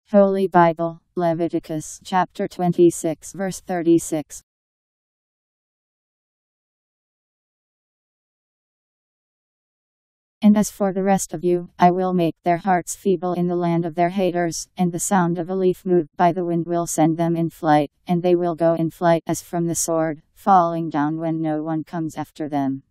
Holy Bible, Leviticus Chapter 26 verse 36. And as for the rest of you, I will make their hearts feeble in the land of their haters, and the sound of a leaf moved by the wind will send them in flight, and they will go in flight as from the sword, falling down when no one comes after them.